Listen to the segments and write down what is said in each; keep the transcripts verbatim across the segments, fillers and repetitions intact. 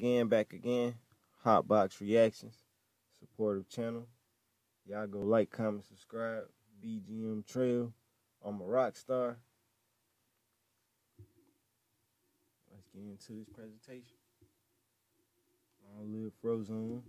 again, back again. Hotbox Reactions, supportive channel. Y'all go like, comment, subscribe. B G M Trell. I'm a Rockstar. Let's get into this presentation. Long live Frozone.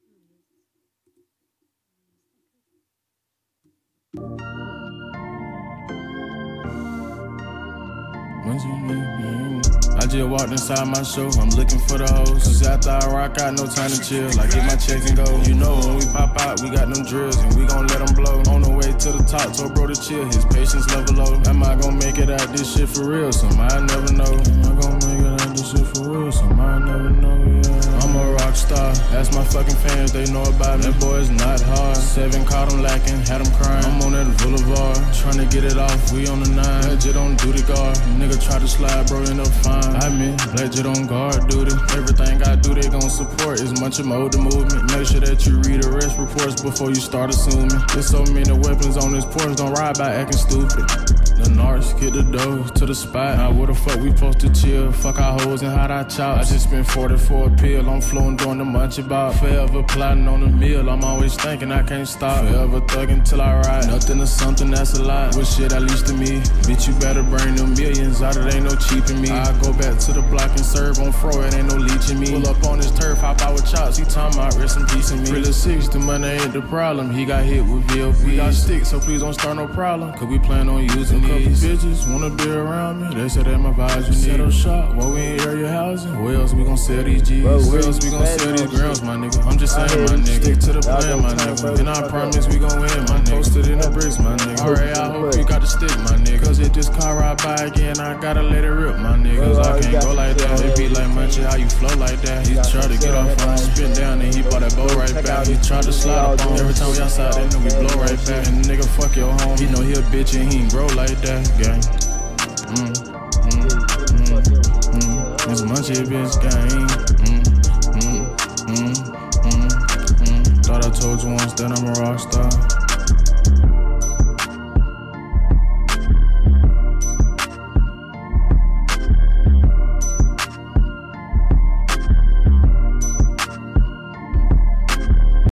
I just walked inside my show, I'm looking for the hoes. Cause after I rock out, no time to chill. I get my checks and go. You know when we pop out, we got them drills and we gon' let them blow. On the way to the top, told bro to chill, his patience level low. Am I gon' make it out this shit for real? Some I never know. Am I gon' make it out this shit for real? Some I never know, yeah. I'm a rock star, ask my fucking fans, they know about me. That boy is not hard. Seven caught him lacking, had him crying. I'm on that boulevard, tryna get it off, we on the nine. Legit on duty guard, nigga try to slide, bro, end up fine. I mean, legit on guard duty. Everything I do, they gon' support as much of my older movement. Make sure that you read arrest reports before you start assuming. There's so many weapons on this porch, don't ride by acting stupid. The Narcs, get the dough to the spot. Now where the fuck we supposed to chill? Fuck our hoes and hot our chops. I just spent forty for a pill, I'm flowing doing the munch about. Forever plotting on the meal, I'm always thinking I can't stop. Forever thugging till I ride, nothing to something, that's a lot. What shit at least to me, bitch you better bring them millions out, it ain't no cheaping me. I go back to the block and serve on fro, it ain't no leeching me. Pull up on this turf, hop out with chops, he talking about rest in peace in me. Really six, the money ain't the problem, he got hit with V L P. We got sticks, so please don't start no problem, cause we plan on using these. Bitches wanna be around me, they say they my vibes, you need a shop. While we in area housing, where else we gon' sell these G's? Bro, where else we gon' sell these girls, my nigga? I'm just saying, my nigga, stick to the plan, my nigga. And I promise we gon' win, my nigga. Posted in the bricks, my nigga. Alright, I hope you got the stick, my nigga. Cause if this car ride by again, I gotta let it rip, my niggas. I can't go like that. It be like Munchie, how you flow like that? He tried to get off on the spin down and he bought that bow right back. He tried to slide up on every time we outside, that nigga we blow right back. And the nigga fuck your home, he know he a bitch and he ain't grow like that, gang. Mm, mm, mm, mm. It's Munchie bitch gang. Mm, mm, mm, mm, mm. Thought I told you once that I'm a rock star.